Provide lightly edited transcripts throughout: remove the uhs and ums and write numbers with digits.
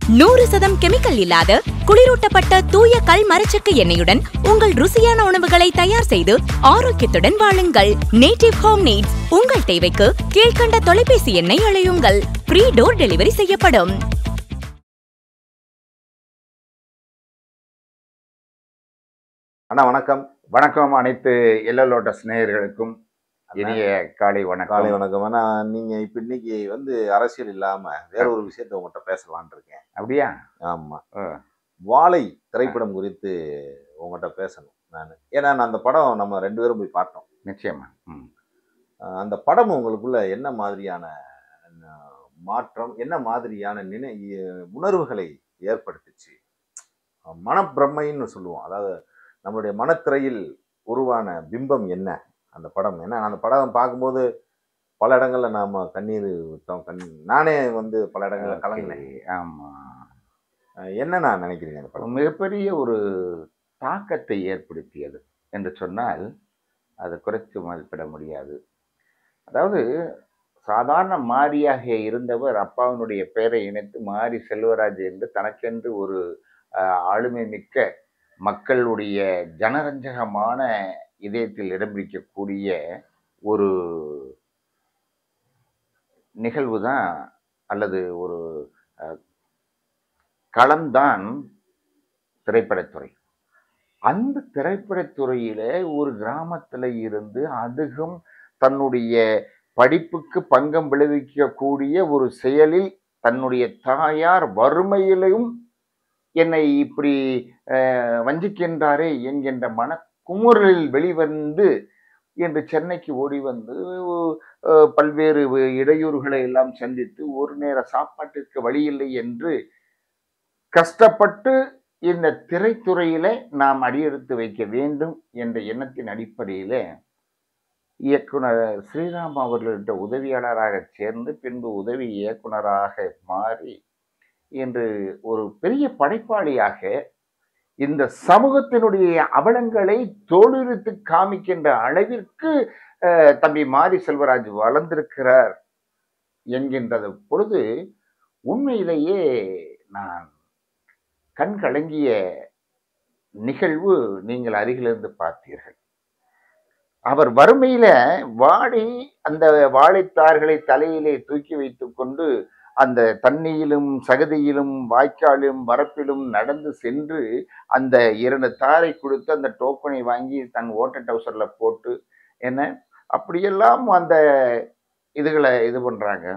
100% chemical இல்லாத குளிரூட்டப்பட்ட தூய கல் மரச்செக்கு எண்ணெயுடன் உங்கள் ருசியான உணவுகளை தயார் செய்து ஆரோக்கியத்துடன் வாழுங்கள். Native home needs. உங்கள் தேவைக்கு கீழ்கண்ட தொலைபேசி எண்ணை அழையுங்கள். ஃப்ரீ டோர் டெலிவரி செய்யப்படும். அண்ணா வணக்கம். வணக்கம். அனைத்து எல்லோட்டஸ் நேயர்களுக்கும் இனிய காலை வணக்கம். காலை வணக்கம். ஆனா நீங்க இப்ப இன்னைக்கு அரசியல் இல்லாம வேற ஒரு விஷயத்த உங்கள்கிட்ட பேசலான் இருக்கேன். அப்படியா? ஆமா. வாழை திரைப்படம் குறித்து உங்கள்கிட்ட பேசணும் நான். ஏன்னா நான் அந்த படம் நம்ம 2 பேரும் போய் பார்த்தோம். நிச்சயமா. அந்த படம் உங்களுக்குள்ள என்ன மாதிரியான மாற்றம், என்ன மாதிரியான உணர்வுகளை ஏற்படுத்துச்சு? மனப்பிரமைன்னு சொல்லுவோம். அதாவது நம்மளுடைய மனத்திரையில் உருவான பிம்பம் என்ன அந்த படம்? ஏன்னா அந்த படம் பார்க்கும்போது பல இடங்கள்ல நாம கண்ணீர் விட்டோம். நானே பல இடங்கள்ல கலங்கினேன். ஆமா. என்ன நான் நினைக்கிறீங்க அந்த படம்? மிகப்பெரிய ஒரு தாக்கத்தை ஏற்படுத்தியது என்று சொன்னால் அது குறைத்து மதிப்பிட முடியாது. அதாவது சாதாரண மாரியாக இருந்தவர் அப்பாவினுடைய பெயரை இணைத்து மாரி செல்வராஜ் என்று தனக்கென்று ஒரு ஆளுமை மிக்க மக்களுடைய ஜனரஞ்சகமான இதயத்தில் இடம் பிடிக்கக்கூடிய ஒரு நிகழ்வு தான் அல்லது ஒரு களம்தான் திரைப்படத்துறை. அந்த திரைப்படத்துறையில ஒரு கிராமத்தில் இருந்து அதுவும் தன்னுடைய படிப்புக்கு பங்கம் விளைவிக்கக்கூடிய ஒரு செயலில் தன்னுடைய தாயார் வறுமையிலும் என்னை இப்படி வஞ்சிக்கின்றாரே என்கின்ற மனக்குமுறலில் வெளிவந்து என்று சென்னைக்கு ஓடி வந்து பல்வேறு இடையூறுகளை எல்லாம் சந்தித்து ஒரு நேர சாப்பாட்டிற்கு வழி இல்லை என்று கஷ்டப்பட்டு இந்த திரைத்துறையில நாம் அடியெடுத்து வைக்க வேண்டும் என்ற எண்ணத்தின் அடிப்படையில இயக்குனர் ஸ்ரீராம் அவர்கள்ட்ட உதவியாளராக சேர்ந்து பின்பு உதவி இயக்குனராக மாறி என்று ஒரு பெரிய படைப்பாளியாக இந்த சமூகத்தினுடைய அவலங்களை தோலுரித்து காமிக்கின்ற அளவிற்கு தம்பி மாரி செல்வராஜ் வளர்ந்திருக்கிறார் என்கின்றது பொழுது உண்மையிலேயே நான் கண் கலங்கிய நிகழ்வு நீங்கள் அருகிலிருந்து பார்த்தீர்கள். அவர் வறுமையில வாடி அந்த வாழைத்தார்களை தலையிலே தூக்கி வைத்து கொண்டு அந்த தண்ணியிலும் சகதியிலும் வாய்க்காலும் வரப்பிலும் நடந்து சென்று அந்த 2 தாரை கொடுத்து அந்த டோக்கனை வாங்கி தன் ஓட்ட டவுசர்ல போட்டு என்ன அப்படியெல்லாம் அந்த இதுகளை இது பண்றாங்க.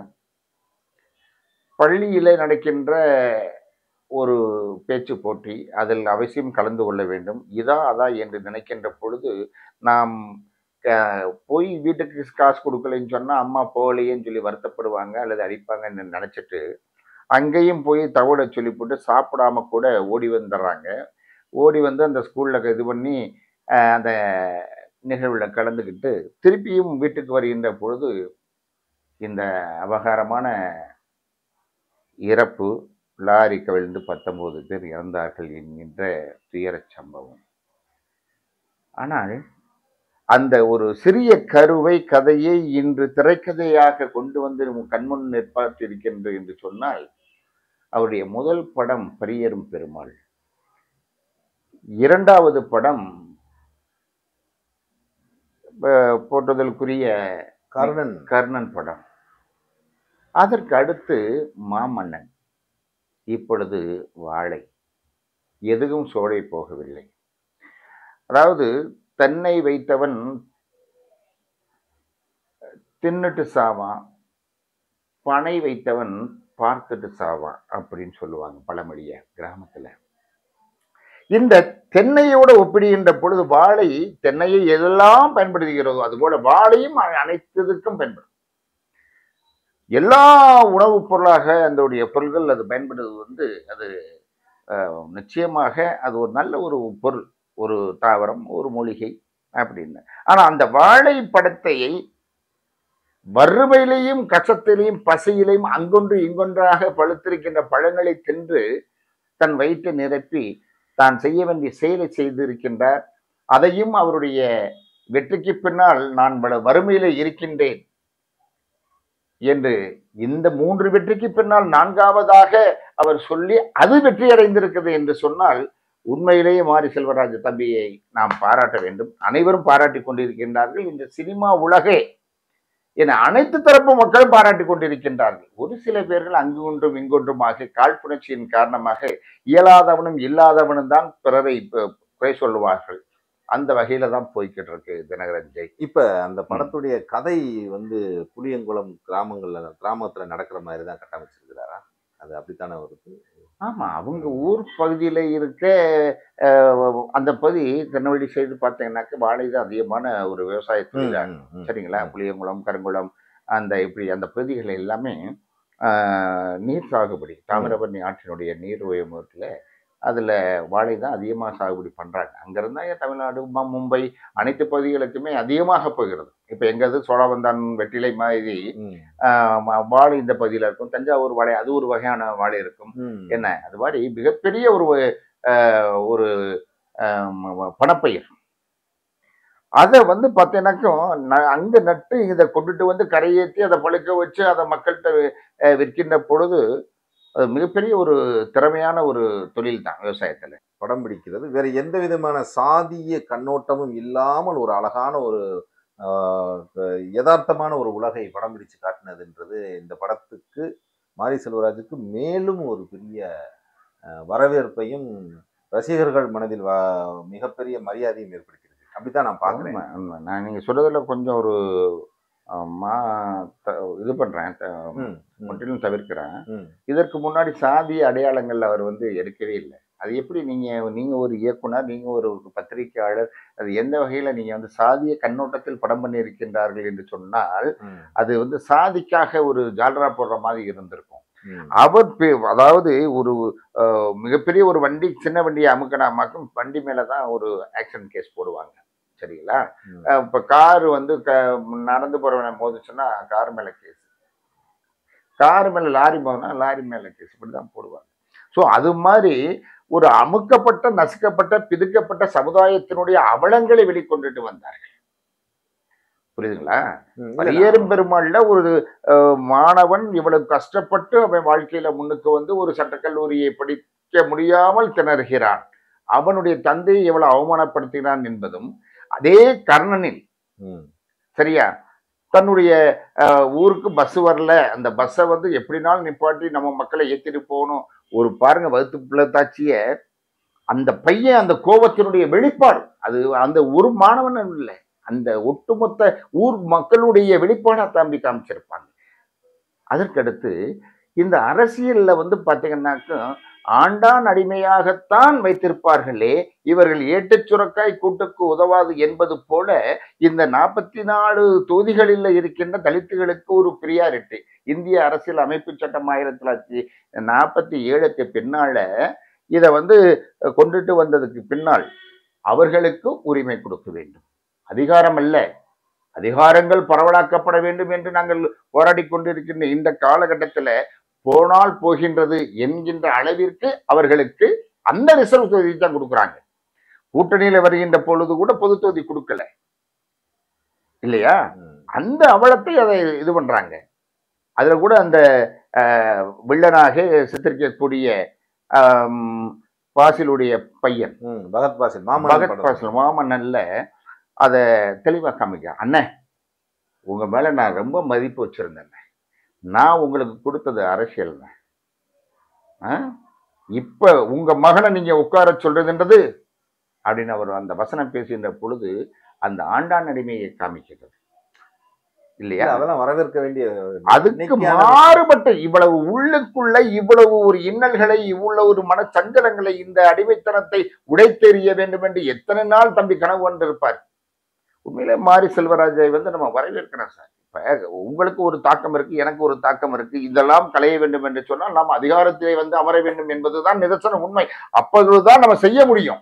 பள்ளியில நடக்கின்ற ஒரு பேச்சு போட்டி, அதில் அவசியம் கலந்து கொள்ள வேண்டும். இதா அதா என்று நினைக்கின்ற பொழுது நாம் போய் வீட்டுக்கு காசு கொடுக்கலன்னு சொன்னா அம்மா போகலையேன்னு சொல்லி வருத்தப்படுவாங்க அல்லது அடிப்பாங்கன்னு நினைச்சிட்டு அங்கேயும் போய் தகவலை சொல்லி போட்டு சாப்பிடாம கூட ஓடி வந்துடுறாங்க. ஓடி வந்து அந்த ஸ்கூல்ல இது பண்ணி அந்த நிகழ்வில் கலந்துக்கிட்டு திருப்பியும் வீட்டுக்கு வருகின்ற பொழுது இந்த அபகாரமான இறப்பு, லாரி கவிழ்ந்து 19 பேர் இறந்தார்கள் என்கின்ற துயரச் சம்பவம். ஆனால் அந்த ஒரு சிறிய கதையை இன்று திரைக்கதையாக கொண்டு வந்து கண்முன் நிற்பார்த்திருக்கின்ற என்று சொன்னால் அவருடைய முதல் படம் பரியேறும் பெருமாள், 2வது படம் போற்றுதலுக்குரிய கர்ணன் படம், அதற்கு அடுத்து மாமன்னன், இப்பொழுது வாழை. எதுவும் சோடை போகவில்லை. அதாவது தென்னை வைத்தவன் தின்னுட்டு சாவான், பனை வைத்தவன் பார்த்துட்டு சாவான் அப்படின்னு சொல்லுவாங்க பழமொழிய கிராமத்துல. இந்த தென்னையோட ஒப்பிடுகின்ற பொழுது வாழை தென்னையை எதெல்லாம் பயன்படுத்துகிறதோ அதுபோல வாழையும் அனைத்துக்கும் பயன்படும். எல்லா உணவுப் பொருளாக அதனுடைய பொருள்கள் அது பயன்படுவது அது நிச்சயமாக அது ஒரு நல்ல ஒரு பொருள், ஒரு தாவரம், ஒரு மூலிகை அப்படின்னு. ஆனா அந்த வாழை படத்தை வறுமையிலையும் கஷ்டத்திலையும் பசியிலையும் அங்கொன்று இங்கொன்றாக பழுத்திருக்கின்ற பழங்களை தின்று தன் வயிற்றை நிரப்பி தான் செய்ய வேண்டிய செயலை செய்திருக்கின்றார். அதையும் அவருடைய வெற்றிக்கு பின்னால் நான் வறுமையில இருக்கின்றேன் என்று இந்த 3 வெற்றிக்கு பின்னால் 4வதாக அவர் சொல்லி அது வெற்றி அடைந்திருக்கிறது என்று சொன்னால் உண்மையிலேயே மாரி செல்வராஜ் தம்பியை நாம் பாராட்ட வேண்டும். அனைவரும் பாராட்டி கொண்டிருக்கின்றார்கள். இந்த சினிமா உலகே என அனைத்து தரப்பு மக்களும் பாராட்டி கொண்டிருக்கின்றார்கள். ஒரு சில பேர்கள் அங்கொன்றும் இங்கொன்றுமாக காழ்ப்புணர்ச்சியின் காரணமாக இயலாதவனும் இல்லாதவனும் தான் பிறரை குறை சொல்லுவார்கள். அந்த வகையில தான் போய்கிட்டு இருக்கு தினகரன் ஜெய். இப்ப அந்த படத்துடைய கதை புளியங்குளம் கிராமத்துல நடக்கிற மாதிரி தான் கட்டமைச்சிருக்கிறாரா? அது அப்படித்தானே வருது? ஆமா, அவங்க ஊர் பகுதியில இருக்க அந்த பகுதி திருநெல்வேலி சைடு பார்த்தீங்கன்னாக்க வாழை தான் அதிகமான ஒரு விவசாய தொழில். சரிங்களா? புளியங்குளம், கருங்குளம், அந்த இப்படி அந்த பகுதிகள் எல்லாமே நீர் சாகுபடி, தாமிரபரணி ஆற்றினுடைய நீர் உயர்முகத்தில் அதில் வாழை தான் அதிகமாக சாகுபடி பண்ணுறாங்க. அங்கேருந்தா தமிழ்நாடு, மும்பை அனைத்து பகுதிகளுக்குமே அதிகமாக போகிறது. இப்போ எங்கிறது சோழவந்தான், வெற்றிலை மாதிரி வாழை இந்த பகுதியில் இருக்கும். தஞ்சாவூர் வாழை அது ஒரு வகையான வாழை இருக்கும். என்ன அது மாதிரி மிகப்பெரிய ஒரு பணப்பயிர். அதை பார்த்தீங்கன்னாக்கும் அங்கே நட்டு இதை கொண்டுட்டு கரையேற்றி அதை பழுக்க வச்சு அதை மக்கள்கிட்ட விற்கின்ற பொழுது அது மிகப்பெரிய ஒரு திறமையான ஒரு தொழில் தான் விவசாயத்தில். படம் பிடிக்கிறது வேற எந்த விதமான சாதிய கண்ணோட்டமும் இல்லாமல் ஒரு அழகான ஒரு யதார்த்தமான ஒரு உலகை படம் பிடிச்சு காட்டினதுன்றது இந்த படத்துக்கு மாரி செல்வராஜுக்கு மேலும் ஒரு பெரிய வரவேற்பையும் ரசிகர்கள் மனதில் மிகப்பெரிய மரியாதையும் ஏற்படுத்தியிருக்கு. அப்படித்தான் நான் பார்க்குறேன். நான் நீங்கள் சொல்றதுல கொஞ்சம் ஒரு இது பண்றேன், முற்றிலும் தவிர்க்கிறேன். இதற்கு முன்னாடி சாதி அடையாளங்கள் அவர் எடுக்கவே இல்லை. அது எப்படி நீங்க ஒரு இயக்குனர், நீங்க ஒரு பத்திரிகையாளர், அது எந்த வகையில நீங்க சாதிய கண்ணோட்டத்தில் படம் பண்ணி இருக்கின்றார்கள் என்று சொன்னால் அது சாதிக்காக ஒரு ஜால்ரா போடுற மாதிரி இருந்திருக்கும். அவர் அதாவது ஒரு மிகப்பெரிய ஒரு வண்டி, சின்ன வண்டியை அமுக்கனாமாக்கும் வண்டி மேலதான் ஒரு ஆக்சிடென்ட் கேஸ் போடுவாங்க. சரிங்களா? இப்ப கார் நடந்து போறவனை மோதிச்சுன்னா கார் மேல கேஸ், கார் மேல லாரி மோதினா லாரி மேல கேஸ், இப்படிதான் போடுவாங்க. ஸோ அது மாதிரி ஒரு அமுக்கப்பட்ட, நசுக்கப்பட்ட, பிதுக்கப்பட்ட சமுதாயத்தினுடைய அவலங்களை வெளிக்கொண்டுட்டு வந்தார்கள். புரியுதுங்களா? பரியேறும் பெருமாள்ல ஒரு மாணவன் இவ்வளவு கஷ்டப்பட்டு அவன் வாழ்க்கையில முன்னுக்கு ஒரு சட்டக்கல்லூரியை படிக்க முடியாமல் திணறுகிறான். அவனுடைய தந்தையை எவ்வளவு அவமானப்படுத்தினான் என்பதும் அதே கர்ணனில், சரியா, தன்னுடைய ஊருக்கு பஸ் வரல, அந்த பஸ்ஸை எப்படினாலும் நிப்பாட்டி நம்ம மக்களை ஏற்றிட்டு போகணும். ஒரு பாருங்க வகுத்து பிள்ளைத்தாச்சிய அந்த பையன், அந்த கோபத்தினுடைய வெளிப்பாடு, அது அந்த ஒரு மாணவன் இல்லை, அந்த ஒட்டுமொத்த ஊர் மக்களுடைய வெளிப்பாடா தாம்பி காமிச்சிருப்பாங்க. அதற்கடுத்து இந்த அரசியல்ல பார்த்தீங்கன்னாக்க ஆண்டான் அடிமையாகத்தான் வைத்திருப்பார்களே, இவர்கள் ஏட்டுச் சுரக்காய் கூட்டுக்கு உதவாது என்பது போல இந்த 44 தொகுதிகளில் இருக்கின்ற தலித்துகளுக்கு ஒரு பிரியாரிட்டி. இந்திய அரசியல் அமைப்பு சட்டம் 1947க்கு பின்னால இதை கொண்டுட்டு வந்ததுக்கு பின்னால் அவர்களுக்கு உரிமை கொடுக்க வேண்டும். அதிகாரம் அல்ல, அதிகாரங்கள் பரவலாக்கப்பட வேண்டும் என்று நாங்கள் போராடி கொண்டிருக்கின்ற இந்த காலகட்டத்தில் போனால் போகின்றது என்கின்ற அளவிற்கு அவர்களுக்கு அந்த ரிசர்வ் தொகுதி தான் கொடுக்குறாங்க. கூட்டணியில வருகின்ற பொழுது கூட பொது தொகுதி கொடுக்கல இல்லையா? அந்த அவலத்தை அதை இது பண்றாங்க. அதுல கூட அந்த வில்லனாக சித்தரிக்கக்கூடிய பாசிலுடைய பையன் பகத் பாசில் மாமன்னன்ல அதை தெளிவா காமிக்க, அண்ணன் உங்க மேல நான் ரொம்ப மதிப்பு வச்சிருந்தேன், நான் உங்களுக்கு கொடுத்தது அரசியல் தான், இப்ப உங்க மகனை நீங்க உட்கார சொல்றதுன்றது அப்படின்னு அவர் அந்த வசனம் பேசுகின்ற பொழுது அந்த ஆண்டான் அடிமையை காமிக்கிறது இல்லையா? அதெல்லாம் வரவேற்க வேண்டிய, அதுக்கு மாறுபட்ட இவ்வளவு உள்ளுக்குள்ள இவ்வளவு ஒரு இன்னல்களை, இவ்வளவு ஒரு மனச்சஞ்சலங்களை, இந்த அடிமைத்தனத்தை உடைத்தெறிய வேண்டும் என்று எத்தனை நாள் தம்பி கனவு கொண்டிருப்பார். உண்மையிலே மாரி செல்வராஜை நம்ம வரவேற்கிறோம் சார். இப்ப உங்களுக்கு ஒரு தாக்கம் இருக்கு, எனக்கு ஒரு தாக்கம் இருக்கு, இதெல்லாம் களைய வேண்டும் என்று சொன்னால் நாம் அதிகாரத்திலே அமர வேண்டும் என்பதுதான் நிதர்சன உண்மை. அப்பொழுதுதான் நம்ம செய்ய முடியும்.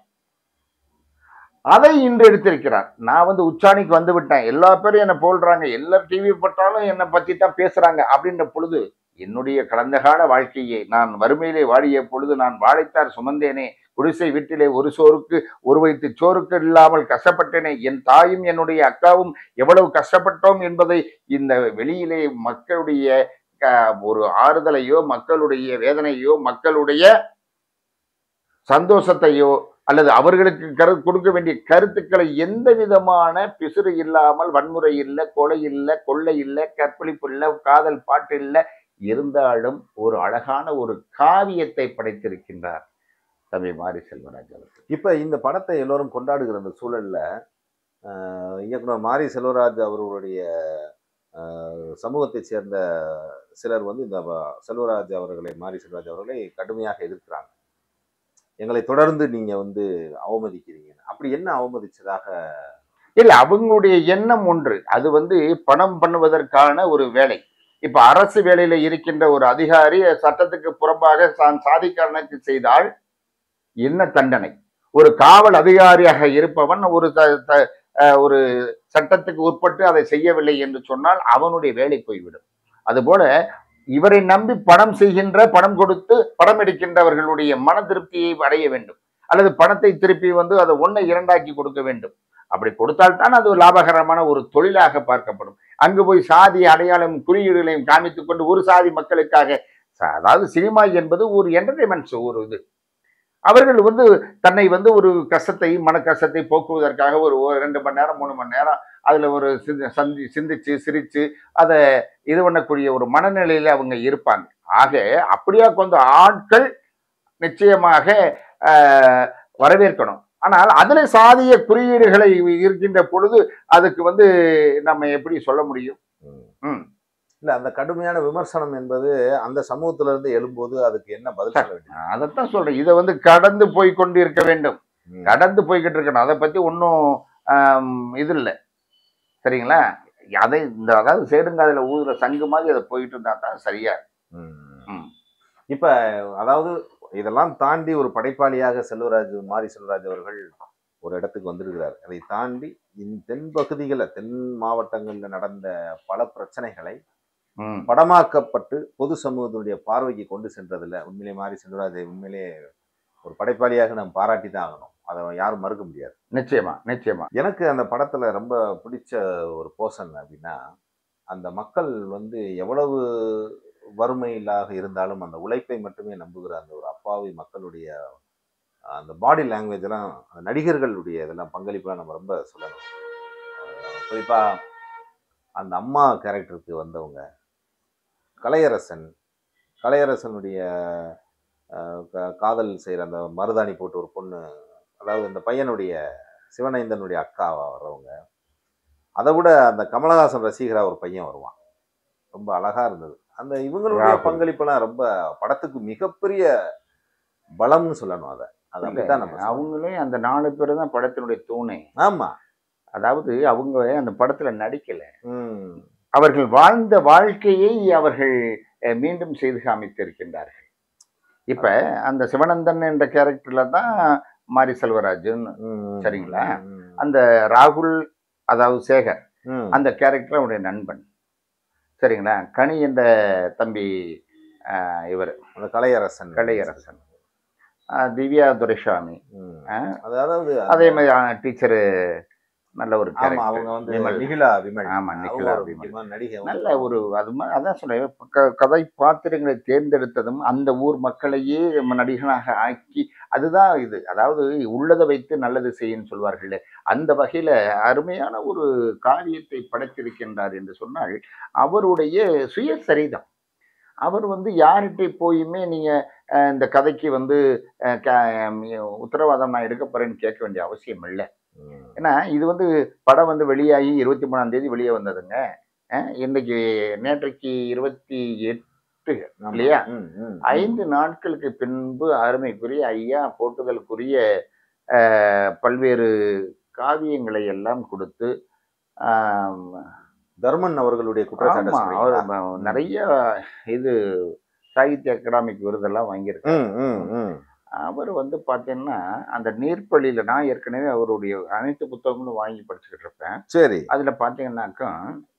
அதை இன்று எடுத்திருக்கிறார். நான் உச்சாணிக்கு வந்து விட்டேன், எல்லா பேரும் என்னை போல்றாங்க, எல்லா டிவி பட்டாலும் என்னை பத்தி தான் பேசுறாங்க அப்படின்ற பொழுது என்னுடைய கடந்த கால வாழ்க்கையை நான் வறுமையிலே வாடிய பொழுது நான் வாழைத்தார் சுமந்தேனே குடிசை வீட்டிலே ஒரு சோறுக்கு ஒரு வயிற்று சோறுக்கு இல்லாமல் கஷ்டப்பட்டேனே, என் தாயும் என்னுடைய அக்காவும் எவ்வளவு கஷ்டப்பட்டோம் என்பதை இந்த வெளியிலே மக்களுடைய ஒரு ஆறுதலையோ, மக்களுடைய வேதனையோ, மக்களுடைய சந்தோஷத்தையோ அல்லது அவர்களுக்கு கொடுக்க வேண்டிய கருத்துக்களை எந்த விதமான பிசுறு இல்லாமல், வன்முறை இல்லை, கொலை இல்லை, கொள்ளை இல்லை, கற்பழிப்பு இல்லை, காதல் பாட்டு இல்லை, இருந்தாலும் ஒரு அழகான ஒரு காவியத்தை படைத்திருக்கின்றார் தம்பி மாரி செல்வராஜ் அவர்கள். இப்ப இந்த படத்தை எல்லோரும் கொண்டாடுகிற அந்த சூழல்ல இயக்குனர் மாரி செல்வராஜ் அவர்களுடைய சமூகத்தைச் சேர்ந்த சிலர் வந்து இந்த செல்வராஜ் அவர்களை, மாரி செல்வராஜ் அவர்களை கடுமையாக எதிர்க்கிறாங்க. எங்களை தொடர்ந்து நீங்க வந்து அவமதிக்கிறீங்க. அப்படி என்ன அவமதிச்சதாக? இல்ல, அவங்களுடைய எண்ணம் ஒன்று. அது வந்து பணம் பண்ணுவதற்கான ஒரு வேலை. இப்ப அரசு வேலையில இருக்கின்ற ஒரு அதிகாரி சட்டத்துக்கு புறம்பாக தான் சாதிக்காரனுக்கு செய்தால் என்ன தண்டனை? ஒரு காவல் அதிகாரியாக இருப்பவன் ஒரு சட்டத்துக்கு உட்பட்டு அதை செய்யவில்லை என்று சொன்னால் அவனுடைய வேலை போய்விடும். அதுபோல இவரை நம்பி பணம் கொடுத்து படம் எடுக்கின்றவர்களுடைய மன திருப்தியை அடைய வேண்டும், அல்லது பணத்தை திருப்பி வந்து அதை 1 2 கொடுக்க வேண்டும். அப்படி கொடுத்தால்தான் அது லாபகரமான ஒரு தொழிலாக பார்க்கப்படும். அங்கு போய் சாதி அடையாளம் குறியீடுகளையும் காமித்துக் கொண்டு ஒரு சாதி மக்களுக்காக, அதாவது சினிமா என்பது ஒரு என்டர்டைன்மெண்ட், ஒரு இது. அவர்கள் வந்து தன்னை வந்து ஒரு கஷ்டத்தை, மன கஷ்டத்தை போக்குவதற்காக ஒரு 2 மணி நேரம் 3 மணி நேரம் அதுல ஒரு சிந்திச்சு சிரிச்சு அதை இது பண்ணக்கூடிய ஒரு மனநிலையில அவங்க இருப்பாங்க. ஆக அப்படியா கொஞ்சம் ஆட்கள் நிச்சயமாக வரவேற்கணும். ஆனால் அதுல சாதிய குறியீடுகளை இருக்கின்ற பொழுது அதுக்கு வந்து நம்ம எப்படி சொல்ல முடியும்? இல்ல, அந்த கடுமையான விமர்சனம் என்பது அந்த சமூகத்துல இருந்து எழும்போது அதுக்கு என்ன பதில் சொல்ல வேண்டும்? அதைத்தான் சொல்றேன். இதை வந்து கடந்து போய் கொண்டு இருக்க வேண்டும், கடந்து போய்கிட்டு இருக்கணும். அதை பத்தி ஒன்றும் இது இல்லை, சரிங்களா? அதை இந்த அதாவது சேடுங்காதுல ஊதுற சங்கு மாதிரி அதை போயிட்டு இருந்தா தான் சரியா. இப்ப அதாவது இதெல்லாம் தாண்டி ஒரு படைப்பாளியாக மாரி செல்வராஜ் அவர்கள் ஒரு இடத்துக்கு வந்திருக்கிறார். அதை தாண்டி தென் பகுதிகளில், தென் மாவட்டங்களில் நடந்த பல பிரச்சனைகளை படமாக்கப்பட்டு பொது சமூகத்தினுடைய பார்வைக்கு கொண்டு சென்றதுல உண்மையிலே மாரி செல்வராஜை உண்மையிலே ஒரு படைப்பாளியாக நாம் பாராட்டி தான் ஆகணும். அதை யாரும் மறுக்க முடியாது. நிச்சயமா நிச்சயமா. எனக்கு அந்த படத்துல ரொம்ப பிடிச்ச ஒரு போர்ஷன் அப்படின்னா, அந்த மக்கள் வந்து எவ்வளவு வறுமையிலாக இருந்தாலும் அந்த உழைப்பை மட்டுமே நம்புகிற அந்த ஒரு அப்பாவி மக்களுடைய அந்த பாடி லாங்குவேஜ் எல்லாம், அந்த நடிகர்களுடைய இதெல்லாம் பங்களிப்பெல்லாம் நம்ம ரொம்ப சொல்லணும். குறிப்பா அந்த அம்மா கேரக்டருக்கு வந்தவங்க, கலையரசனுடைய காதல் செய்கிற அந்த மருதாணி போட்டு ஒரு பொண்ணு, அதாவது அந்த பையனுடைய சிவனைந்தனுடைய அக்காவா வர்றவங்க, அதை விட அந்த கமலஹாசன் ரசிகரா ஒரு பையன் வருவான், ரொம்ப அழகா இருந்தது. அந்த இவங்களுடைய பங்களிப்பெல்லாம் ரொம்ப படத்துக்கு மிகப்பெரிய பலம்னு சொல்லணும். அதை அப்படித்தான் நம்ம அவங்களே அந்த 4 பேர் தான் படத்தினுடைய தூணே. ஆமா, அதாவது அவங்க அந்த படத்துல நடிக்கல, அவர்கள் வாழ்ந்த வாழ்க்கையை அவர்கள் மீண்டும் செய்து காமித்திருக்கின்றார்கள். இப்ப அந்த சிவனந்தன் என்ற கேரக்டர்ல தான் மாரி செல்வராஜன், சரிங்களா? அந்த ராகுல், அதாவது சேகர், அந்த கேரக்டர் அவருடைய நண்பன், சரிங்களா? கனி என்ற தம்பி இவர் அந்த கலையரசன், திவ்யா துரைசாமி, அதாவது அதே மாதிரி டீச்சரு, நல்ல ஒரு அவங்க வந்து நிகிலா விமல், நல்ல ஒரு அது மாதிரி. அதான் சொல்றேன், கதை பாத்திரங்களை தேர்ந்தெடுத்ததும் அந்த ஊர் மக்களையே நடிகனாக ஆக்கி, அதுதான் இது. அதாவது உள்ளதை வைத்து நல்லது செய்யன்னு சொல்வார்கள். அந்த வகையில அருமையான ஒரு காரியத்தை படைத்திருக்கின்றார் என்று சொன்னால் அவருடைய சுயசரிதம். அவர் வந்து யார்கிட்ட போயுமே நீங்க இந்த கதைக்கு வந்து உத்தரவாதம் நான் எடுக்க போறேன்னு கேட்க வேண்டிய அவசியம் இல்லை. ஏன்னா இது வந்து படம் வந்து வெளியாகி 23ஆம் தேதி வெளியே வந்ததுங்க. இன்னைக்கு நேற்றைக்கு 28 இல்லையா? 5 நாட்களுக்கு பின்பு அருமைக்குரிய ஐயா போட்டுதலுக்குரிய பல்வேறு காவியங்களை எல்லாம் கொடுத்து தர்மன் அவர்களுடைய குற்றச்சாட்டு, நிறைய இது சாகித்ய அகாடமிக் விருதெல்லாம் வாங்கியிருக்காரு. அவர் வந்து பார்த்தீங்கன்னா அந்த நீர்ப்பள்ளியில, நான் ஏற்கனவே அவருடைய அனைத்து புத்தகங்களும் வாங்கி படிச்சுக்கிட்டு இருப்பேன். சரி, அதுல பார்த்தீங்கன்னாக்கா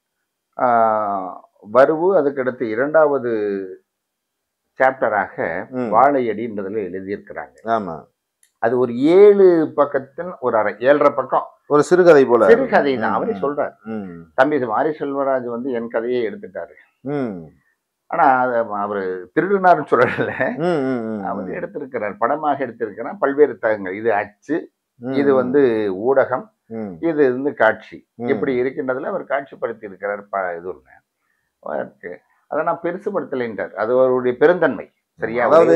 வருவு, அதுக்கடுத்து 2வது சாப்டராக வாழையடின்றதுல எழுதியிருக்கிறாங்க. ஆமா, அது ஒரு 7 பக்கத்தின் ஒரு அரை 7.5 பக்கம் ஒரு சிறுகதை போல. சிறுகதை தான். அவரே சொல்றாரு, தம்பி மாரி செல்வராஜ் வந்து என் கதையை எடுத்துட்டாரு. ஆனா அவரு திருடுனாருன்னு சொல்லல, அவர் எடுத்திருக்கிறார், படமாக எடுத்திருக்கிறார். பல்வேறு தகங்கள், இது அச்சு, இது வந்து ஊடகம், இது வந்து காட்சி, இப்படி இருக்கின்றதுல அவர் காட்சிப்படுத்தி இருக்கிறார். இது ஒண்ணு அதை நான் பெருசுபடுத்தலைன்றார். அது அவருடைய பெருந்தன்மை. சரியா? அதாவது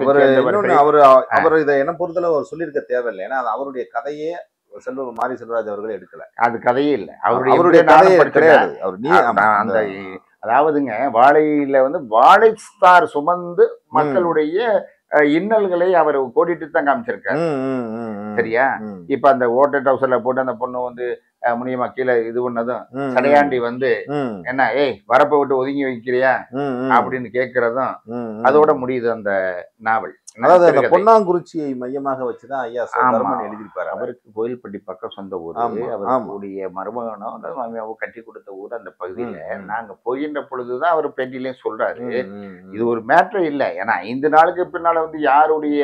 அவர் இதை என்ன பொறுத்தல அவர் சொல்லியிருக்க தேவையில்லை. ஏன்னா அது அவருடைய கதையே மாரி செல்வராஜ் அவர்களே எடுக்கல. அது கதையே இல்லை, அவருடைய கதையே கிடையாது. அந்த அதாவதுங்க, வாழையில வந்து வாழைத்தார் சுமந்து மக்களுடைய இன்னல்களை அவர் கோடிட்டு தான் காமிச்சிருக்காரு. சரியா? இப்ப அந்த ஓட்டர் டவுசர்ல போட்டு அந்த பொண்ணு வந்து முனியமா கீழே இது பண்ணதும், சடையாண்டி வந்து என்ன ஏய் வரப்ப விட்டு ஒதுங்கி வைக்கிறியா அப்படின்னு கேட்கறதும் அதோட முடியுது அந்த நாவல். அதாவது அந்த பொன்னாங்குறிச்சியை மையமாக வச்சுதான் ஐயா தர்மன் எழுதியிருப்பாரு. அவருக்கு கோயில்பட்டி பக்கம் சொந்த ஊர், அவருடைய மருமகனோ கட்டி கொடுத்த ஊர் அந்த பகுதியில. நாங்க போகின்ற பொழுதுதான் அவர் பேட்டிலையும் சொல்றாரு, இது ஒரு மேட்ரே இல்லை. ஏன்னா 5 நாளுக்கு பின்னால வந்து யாருடைய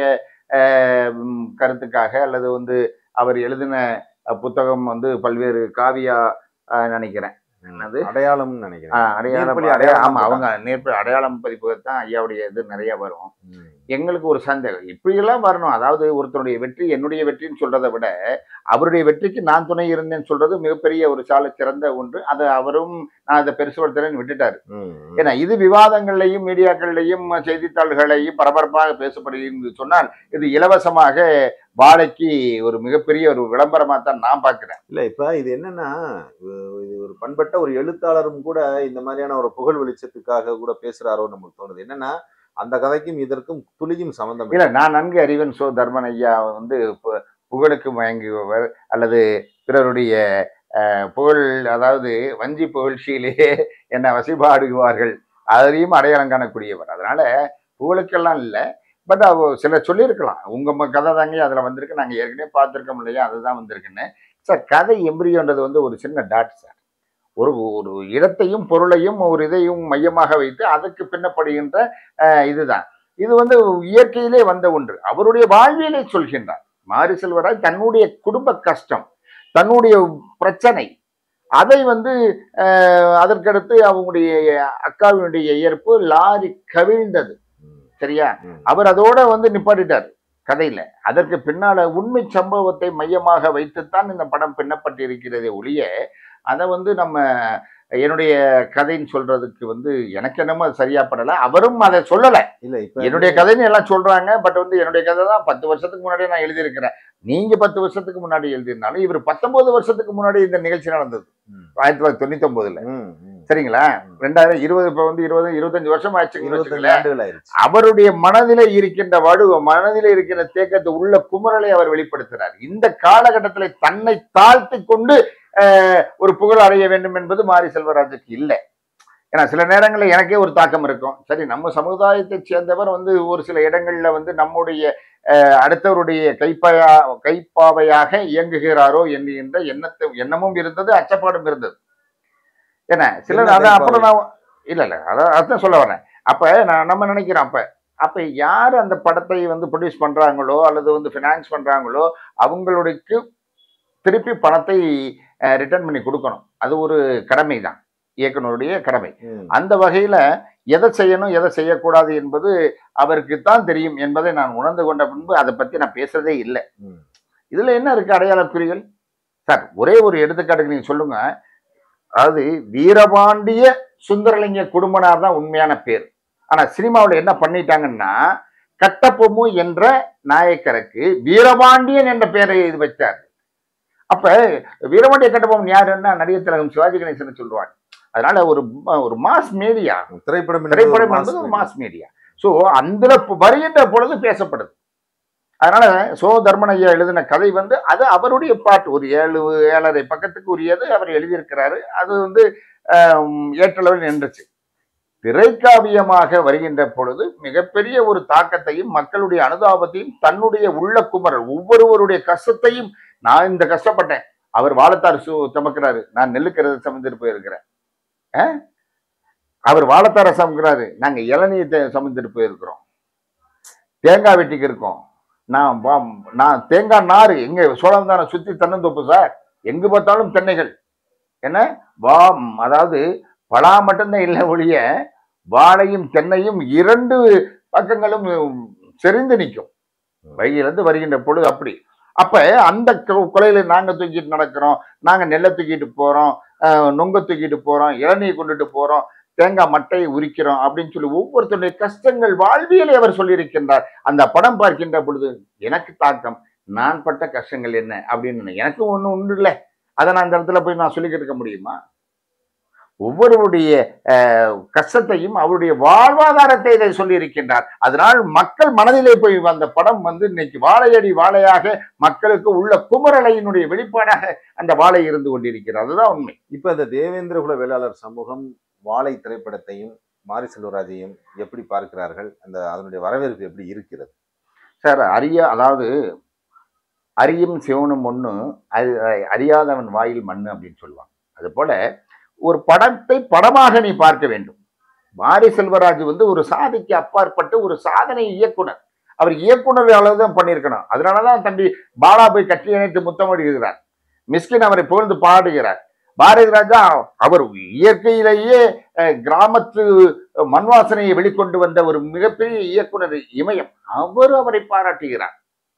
கருத்துக்காக அல்லது வந்து அவர் எழுதின புத்தகம் வந்து பல்வேறு காவியா நினைக்கிறேன், என்னது அடையாளம் நினைக்கிறேன், ஆமா அவங்க அடையாளம் பதிப்பகத்தான் ஐயாவுடைய இது நிறைய வரும். எங்களுக்கு ஒரு சந்தேகம், இப்படியெல்லாம் வரணும். அதாவது ஒருத்தருடைய வெற்றி என்னுடைய வெற்றின்னு சொல்றதை விட அவருடைய வெற்றிக்கு நான் துணை இருந்தேன்னு சொல்றது மிகப்பெரிய ஒரு சாலை சிறந்த ஒன்று. அதை அவரும் நான் அதை பெருசுபடுத்துறேன்னு விட்டுட்டாரு. ஏன்னா இது விவாதங்கள்லையும் மீடியாக்கள்லையும் செய்தித்தாள்களையும் பரபரப்பாக பேசப்படுகிறது சொன்னால் இது இலவசமாக வாழைக்கு ஒரு மிகப்பெரிய ஒரு விளம்பரமா தான் நான் பார்க்கிறேன். இல்ல இப்ப இது என்னன்னா, இது ஒரு பண்பட்ட ஒரு எழுத்தாளரும் கூட இந்த மாதிரியான ஒரு புகழ் வெளிச்சத்துக்காக கூட பேசுறாரோ நமக்கு தோணுது. என்னன்னா அந்த கதைக்கும் இதற்கும் துளியும் சம்பந்தம் இல்லை. நான் நன்கு அறிவன் தர்மன் ஐயா வந்து புகழுக்கு மயங்குபவர் அல்லது பிறருடைய புகழ், அதாவது வஞ்சி புகழ்ச்சியிலேயே என்ன வசிபாடுவார்கள், அதையும் அடையாளம் காணக்கூடியவர். அதனால புகழுக்கெல்லாம் இல்லை, பட் சிலர் சொல்லியிருக்கலாம் உங்க கதை தாங்க அதுல வந்திருக்கு, நாங்க ஏற்கனவே பார்த்துருக்கோம் இல்லையா, அதுதான் வந்திருக்குன்னு. சார் கதை எம்பிரியோன்றது வந்து ஒரு சின்ன டாட் சார். ஒரு ஒரு இடத்தையும் பொருளையும் ஒரு இதையும் மையமாக வைத்து அதற்கு பின்னப்படுகின்ற இதுதான். இது வந்து இயற்கையிலே வந்த ஒன்று. அவருடைய வாழ்வியலை சொல்கின்றார் மாரி செல்வராஜ். தன்னுடைய குடும்ப கஷ்டம், தன்னுடைய பிரச்சனை, அதை வந்து அதற்கடுத்து அவங்களுடைய அக்காவினுடைய இயற்பு, லாரி கவிழ்ந்தது. சரியா? அவர் அதோட வந்து நிப்பாட்டிட்டார் கதையில. அதற்கு பின்னால உண்மை சம்பவத்தை மையமாக வைத்துத்தான் இந்த படம் பின்னப்பட்டு இருக்கிறதே ஒழிய அதை வந்து நம்ம என்னுடைய கதைன்னு சொல்றதுக்கு வந்து எனக்கு என்னமோ அது சரியா படல. அவரும் அதை சொல்லலை. இல்லை, இப்ப என்னுடைய கதைன்னு எல்லாம் சொல்றாங்க. பட் வந்து என்னுடைய கதை தான் 10 வருஷத்துக்கு முன்னாடியே நான் எழுதியிருக்கிறேன். நீங்க 10 வருஷத்துக்கு முன்னாடி எழுதியிருந்தாலும் இவர் 19 வருஷத்துக்கு முன்னாடி இந்த நிகழ்ச்சி நடந்தது 1999ல. சரிங்களா? 2020 இப்ப வந்து 25 வருஷம் ஆயிடுச்சு. அவருடைய மனதில இருக்கின்ற வடுவ, மனதில இருக்கின்ற தேக்கத்தை, உள்ள குமரலை அவர் வெளிப்படுத்துறார். இந்த காலகட்டத்தில் தன்னை தாழ்த்தி கொண்டு ஒரு புகழ் அடைய வேண்டும் என்பது மாரி செல்வராஜுக்கு இல்லை. ஏன்னா சில நேரங்களில் எனக்கே ஒரு தாக்கம் இருக்கும். சரி, நம்ம சமுதாயத்தை சேர்ந்தவர் வந்து ஒரு சில இடங்கள்ல வந்து நம்முடைய அடுத்தவருடைய கைப்பாவையாக இயங்குகிறாரோ என்கின்ற எண்ணமும் இருந்தது, அச்சப்பாடும் இருந்தது. ஏன்னா சிலர் அதான் அப்புறம் நான் இல்லை அதான் சொல்ல வரேன். அப்ப நம்ம நினைக்கிறோம், அப்ப யார் அந்த படத்தை வந்து ப்ரொடியூஸ் பண்றாங்களோ அல்லது வந்து ஃபினான்ஸ் பண்றாங்களோ அவங்களுக்கு திருப்பி பணத்தை ரிட்டர்ன் பண்ணி கொடுக்கணும். அது ஒரு கடமை தான், இயக்குனருடைய கடமை. அந்த வகையில எதை செய்யணும் எதை செய்யக்கூடாது என்பது அவருக்கு தான் தெரியும் என்பதை நான் உணர்ந்து கொண்ட பின்பு அதை பத்தி நான் பேசுறதே இல்லை. இதுல என்ன இருக்கு அடையாள குறிகள் சார்? ஒரே ஒரு எடுத்துக்காட்டுக்கு நீங்க சொல்லுங்க. அதாவது வீரபாண்டிய சுந்தரலிங்க குடும்பனார் தான் உண்மையான பேர். ஆனா சினிமாவில் என்ன பண்ணிட்டாங்கன்னா, கட்டபொம்மு என்ற நாயக்கருக்கு வீரபாண்டியன் என்ற பெயரை இது வச்சார். அப்ப வீரபாண்டிய கட்டபொம்மன் யாருன்னா நடிகர் திலகம் சிவாஜி கணேசன் சொல்லுவாங்க. அதனால ஒரு மாஸ் மீடியா, திரைப்படம் என்பது ஒரு மாஸ் மீடியா. ஸோ அந்த வருகின்ற பொழுது பேசப்படுது. அதனால தர்மன் ஐயா எழுதின கதை வந்து அது அவருடைய பாட்டு, ஒரு 7-7.5 பக்கத்துக்கு உரியது அவர் எழுதியிருக்கிறாரு. அது வந்து ஏற்றளவில் நின்றுச்சு. திரைக்காவியமாக வருகின்ற பொழுது மிகப்பெரிய ஒரு தாக்கத்தையும் மக்களுடைய அனுதாபத்தையும் தன்னுடைய உள்ள குமரல் ஒவ்வொருவருடைய கஷ்டத்தையும், நான் இந்த கஷ்டப்பட்டேன், அவர் வாழைத்தார் சமைக்கிறாரு, நான் நெல்லுக்கிறது சமைந்துட்டு போயிருக்கிறேன், அவர் வாழைத்தார சமைக்கிறாரு, நாங்க இளநீர் சமைந்துட்டு போயிருக்கிறோம், தேங்காய் வெட்டிக்கு இருக்கோம், நான் தேங்காய் நாறு எங்க சோழம் தானே சுத்தி தென்னந்தோப்பு சார், எங்கு பார்த்தாலும் தென்னைகள். என்ன அதாவது பலா மட்டும்தான் இல்லை ஒழிய வாழையும் தென்னையும் 2 பக்கங்களும் செறிந்து நிற்கும் வைகையிலிருந்து வருகின்ற பொழுது. அப்படி அப்ப அந்த கொலையில நாங்க தூக்கிட்டு நடக்கிறோம், நாங்க நெல்லை தூக்கிட்டு போறோம், நொங்க தூக்கிட்டு போறோம், இளநீர் கொண்டுட்டு போறோம், தேங்காய் மட்டையை உரிக்கிறோம் அப்படின்னு சொல்லி ஒவ்வொருத்தருடைய கஷ்டங்கள் வாழ்வியலை அவர் சொல்லியிருக்கின்றார். அந்த படம் பார்க்கின்ற பொழுது எனக்கு தாக்கம், நான் பட்ட கஷ்டங்கள் என்ன அப்படின்னு எனக்கும் ஒண்ணு உண்டு இல்லை. அதை நான் அந்த இடத்துல போய் நான் சொல்லிக்கிட்டு இருக்க முடியுமா? ஒவ்வொருவருடைய கஷ்டத்தையும் அவருடைய வாழ்வாதாரத்தை இதை சொல்லி இருக்கின்றார். அதனால் மக்கள் மனதிலே போய் அந்த படம் இன்னைக்கு வாழையடி வாழையாக மக்களுக்கு உள்ள குமரலையினுடைய வெளிப்பாடாக அந்த வாழை இருந்து கொண்டிருக்கிறது. அதுதான் உண்மை. இப்ப இந்த தேவேந்திர குல வேளாளர் சமூகம் வாழை திரைப்படத்தையும் மாரி செல்வராஜையும் எப்படி பார்க்கிறார்கள்? அதனுடைய வரவேற்பு எப்படி இருக்கிறது சார்? அதாவது அரியும் சிவனும் ஒண்ணு, அறியாதவன் வாயில் மண்ணு அப்படின்னு சொல்லுவாங்க. அது போல ஒரு படத்தை படமாக நீ பார்க்க வேண்டும். மாரி செல்வராஜ் ஒரு சாதிக்கு அப்பாற்பட்டு ஒரு சாதனை இயக்குனர். அவர் இயக்குனர் அளவுதான் பண்ணியிருக்கணும். அதனாலதான் தம்பி பாலா போய் கட்சி இணைத்து முத்தமிடுகிறார். மிஸ்கின் அவரை புகழ்ந்து பாடுகிறார். பாரதி ராஜா அவர் இயற்கையிலேயே கிராமத்து மண்வாசனையை வெளிக்கொண்டு வந்த ஒரு மிகப்பெரிய இயக்குனர் இமயம். அவரை பாராட்டுகிறார்.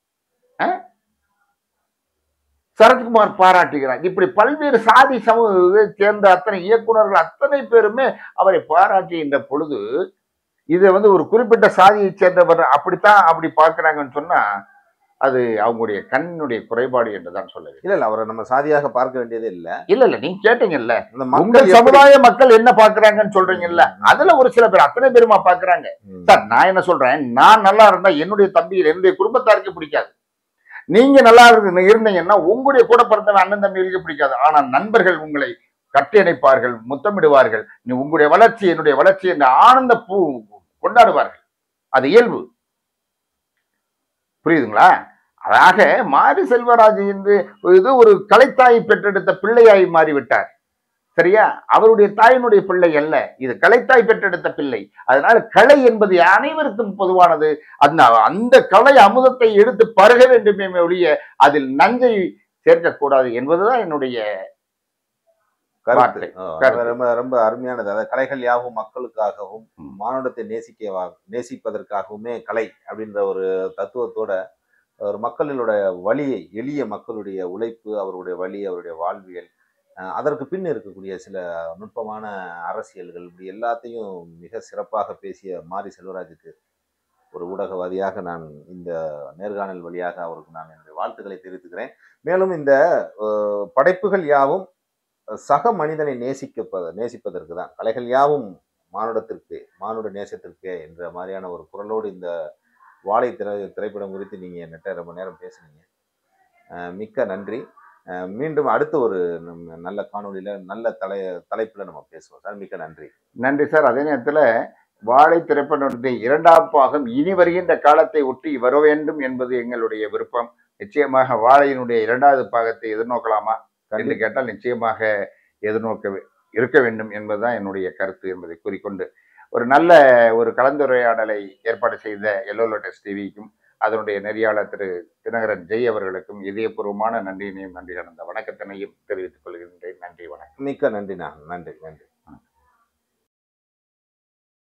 சரத்குமார் பாராட்டுகிறார். இப்படி பல்வேறு சாதி சமூகத்தை சேர்ந்த அத்தனை இயக்குநர்கள் அத்தனை பேருமே அவரை பாராட்டுகின்ற பொழுது இதை ஒரு குறிப்பிட்ட சாதியை சேர்ந்தவர் அப்படித்தான் அப்படி பார்க்கிறாங்கன்னு சொன்னா அது அவங்களுடைய கண்ணுடைய குறைபாடு என்றுதான் சொல்ல வேண்டும். இல்ல அவரை நம்ம சாதியாக பார்க்க வேண்டியதே இல்ல. இல்ல நீங்க கேட்டீங்கல்ல, உங்கள் சமுதாய மக்கள் என்ன பாக்குறாங்கன்னு சொல்றீங்கல்ல, அதுல ஒரு சில பேர் அத்தனை பேருமா பாக்குறாங்க. சார் நான் என்ன சொல்றேன், நான் நல்லா இருந்தா என்னுடைய தம்பி என்னுடைய குடும்பத்தாருக்கு பிடிக்காது. நீங்க நல்லா இருந்தீங்கன்னா உங்களுடைய கூட பிறந்தவன் அண்ணன் தம்பிகளுக்கு பிடிக்காது. ஆனா நண்பர்கள் உங்களை கட்டியணைப்பார்கள், முத்தமிடுவார்கள். நீ உங்களுடைய வளர்ச்சி என்னுடைய வளர்ச்சி என்ற ஆனந்த பூ கொண்டாடுவார்கள். அது இயல்பு. புரியுதுங்களா? அதாக மாரி செல்வராஜ் என்று ஒரு கலைத்தாய் பெற்றெடுத்த பிள்ளையாய் மாறிவிட்டார். சரியா? அவருடைய தாயினுடைய பிள்ளை அல்ல, இது கலைத்தாய் பெற்றெடுத்த பிள்ளை. அதனால கலை என்பது அனைவருக்கும் பொதுவானது. அந்த கலை அமுதத்தை எடுத்து பருக வேண்டுமே ஒழிய அதில் நஞ்சை சேர்க்கக்கூடாது என்பதுதான் என்னுடைய கருத்து. ரொம்ப ரொம்ப அருமையானது. அதாவது கலைகள் யாவும் மக்களுக்காகவும் மானுடத்தை நேசிப்பதற்காகவுமே கலை அப்படின்ற ஒரு தத்துவத்தோட ஒரு மக்களுடைய வழியை, எளிய மக்களுடைய உழைப்பு, அவருடைய வழி, அவருடைய வாழ்வியல், அதற்கு பின் இருக்கக்கூடிய சில நுட்பமான அரசியல்கள், இப்படி எல்லாத்தையும் மிக சிறப்பாக பேசிய மாரி செல்வராஜுக்கு ஒரு ஊடகவாதியாக நான் இந்த நேர்காணல் வழியாக அவருக்கு நான் என்னுடைய வாழ்த்துக்களை தெரிவித்துக்கிறேன். மேலும் இந்த படைப்புகள் யாவும் சக மனிதனை நேசிப்பதற்கு தான், கலைகள் யாவும் மானுட நேசத்திற்கு என்ற மாதிரியான ஒரு குரலோடு இந்த வாழை திரைப்படம் குறித்து நீங்க என்கிட்ட ரொம்ப நேரம் பேசுனீங்க. மிக்க நன்றி. மீண்டும் அடுத்த ஒரு நல்ல காணொலியில நல்ல தலைப்புல நம்ம பேசுவோம் சார். மிக்க நன்றி. நன்றி சார். அதே நேரத்தில் வாழை திரைப்படத்தின் 2ஆம் பாகம் இனி வருகின்ற காலத்தை ஒட்டி வர வேண்டும் என்பது எங்களுடைய விருப்பம். நிச்சயமாக வாழையினுடைய 2வது பாகத்தை எதிர்நோக்கலாமா என்று கேட்டால் நிச்சயமாக எதிர்நோக்க இருக்க வேண்டும் என்பதுதான் என்னுடைய கருத்து என்பதை கூறிக்கொண்டு ஒரு நல்ல ஒரு கலந்துரையாடலை ஏற்பாடு செய்த எல்லோ லோட்டஸ் டிவிக்கும் அதனுடைய நெறியாளர் திரு தினகரன் ஜெய் அவர்களுக்கும் இதயபூர்வமான நன்றியினையும் நன்றி கலந்த வணக்கத்தினையும் தெரிவித்துக் கொள்கின்றேன். நன்றி, வணக்கம். மிக்க நன்றி. நன்றி.